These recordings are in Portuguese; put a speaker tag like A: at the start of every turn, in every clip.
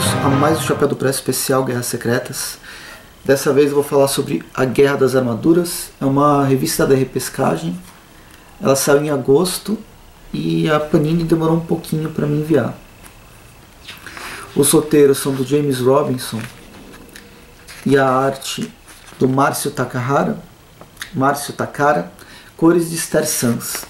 A: a mais um Chapéu do Presto especial Guerras Secretas. Dessa vez eu vou falar sobre A Guerra das Armaduras. É uma revista da Repescagem. Ela saiu em agosto e a Panini demorou um pouquinho para me enviar. Os roteiros são do James Robinson e a arte do Márcio Takahara, cores de Esther Sanz.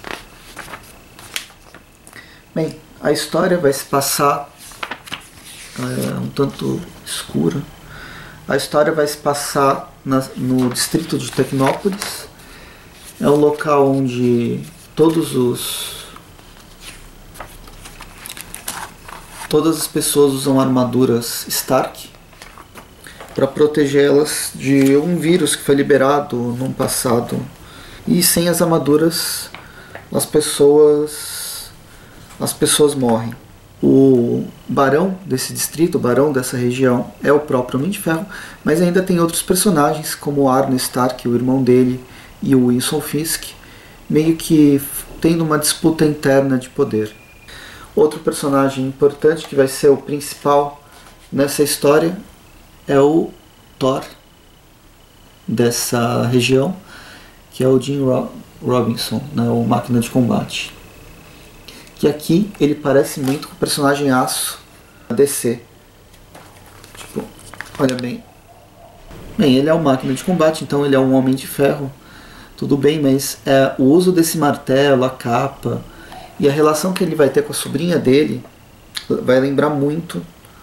A: Bem, a história vai se passar um tanto escura. A história vai se passar no distrito de Tecnópolis. É um local onde todas as pessoas usam armaduras Stark para protegê-las de um vírus que foi liberado num passado. E sem as armaduras as pessoas morrem. O barão desse distrito, o barão dessa região, é o próprio Homem de Ferro, mas ainda tem outros personagens como o Arno Stark, o irmão dele, e o Wilson Fisk, meio que tendo uma disputa interna de poder. Outro personagem importante que vai ser o principal nessa história é o Thor dessa região, que é o Jim Robinson, né, o Máquina de Combate. Que aqui ele parece muito com o personagem Aço da DC. Tipo, olha bem. Bem, ele é o Máquina de Combate, então ele é um Homem de Ferro. Tudo bem, mas o uso desse martelo, a capa e a relação que ele vai ter com a sobrinha dele vai lembrar muito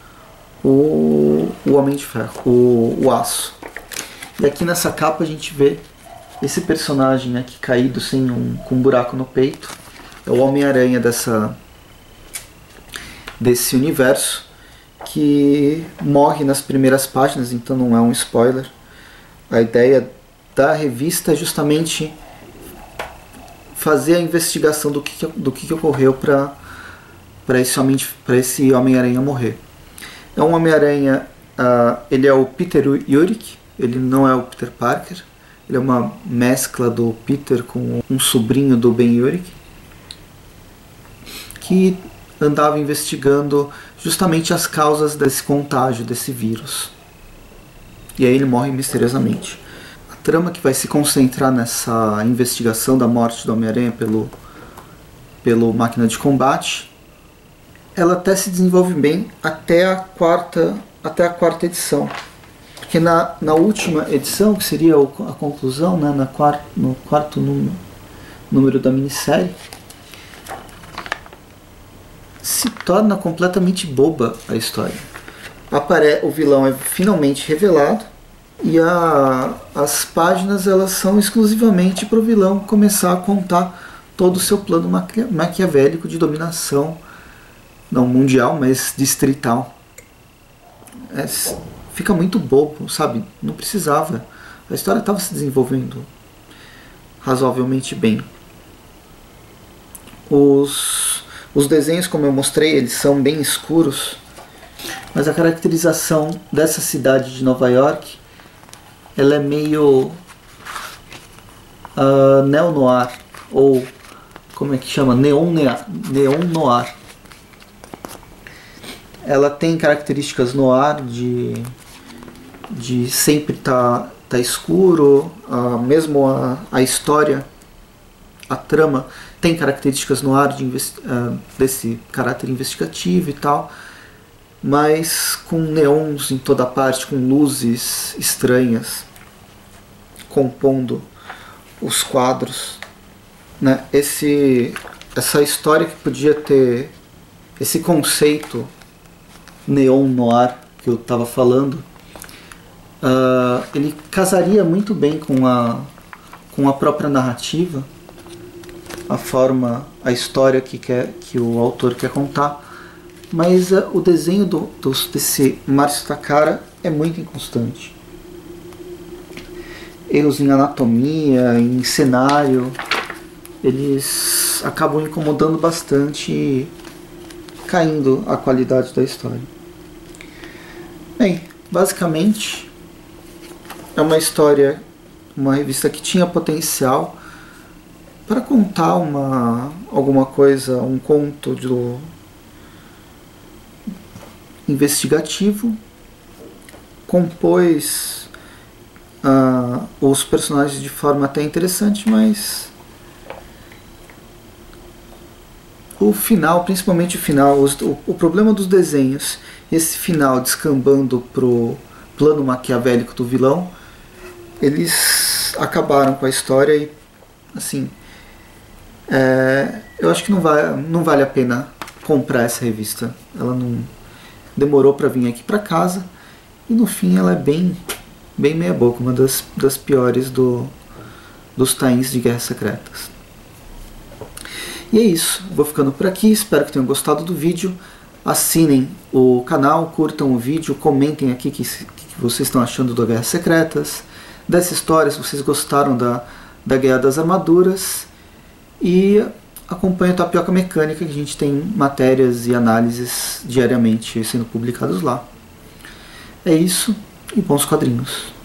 A: o Homem de Ferro, o Aço. E aqui nessa capa a gente vê esse personagem aqui caído com um buraco no peito. É o Homem-Aranha desse universo, que morre nas primeiras páginas, então não é um spoiler. A ideia da revista é justamente fazer a investigação do que ocorreu para esse Homem-Aranha morrer. É um Homem-Aranha, ele é o Peter Urick, ele não é o Peter Parker, ele é uma mescla do Peter com um sobrinho do Ben Urich, que andava investigando justamente as causas desse contágio, desse vírus. E aí ele morre misteriosamente. A trama que vai se concentrar nessa investigação da morte do Homem-Aranha pelo Máquina de Combate, ela até se desenvolve bem até a quarta edição. Porque na última edição, que seria a conclusão, né, no quarto número da minissérie, se torna completamente boba a história. O vilão é finalmente revelado e as páginas elas são exclusivamente para o vilão começar a contar todo o seu plano maquiavélico de dominação, não mundial, mas distrital. Fica muito bobo, sabe? Não precisava. A história estava se desenvolvendo razoavelmente bem. Os desenhos, como eu mostrei, eles são bem escuros, mas a caracterização dessa cidade de Nova York, ela é meio neo-noir, ou como é que chama? Neon-noir. Ela tem características noir de sempre tá escuro, mesmo a história, a trama tem características no ar desse caráter investigativo e tal, mas com neons em toda parte, com luzes estranhas compondo os quadros, né? Essa história que podia ter esse conceito neon noir que eu estava falando, ele casaria muito bem com a própria narrativa, a história que o autor quer contar, mas o desenho desse Márcio Takahara é muito inconstante. Erros em anatomia, em cenário, eles acabam incomodando bastante e caindo a qualidade da história. Bem, basicamente é uma história, uma revista que tinha potencial para contar alguma coisa, um conto investigativo, compôs os personagens de forma até interessante, mas o final, principalmente o final, o problema dos desenhos, esse final descambando pro plano maquiavélico do vilão, eles acabaram com a história e, assim, eu acho que não vale a pena comprar essa revista. Ela não demorou para vir aqui para casa e no fim ela é bem meia boca, uma das piores dos tains de Guerras Secretas. E é isso, vou ficando por aqui, espero que tenham gostado do vídeo. Assinem o canal, curtam o vídeo, comentem aqui o que vocês estão achando do Guerras Secretas, dessa história, se vocês gostaram da Guerra das Armaduras. E acompanhe o Tapioca Mecânica, que a gente tem matérias e análises diariamente sendo publicados lá. É isso, e bons quadrinhos.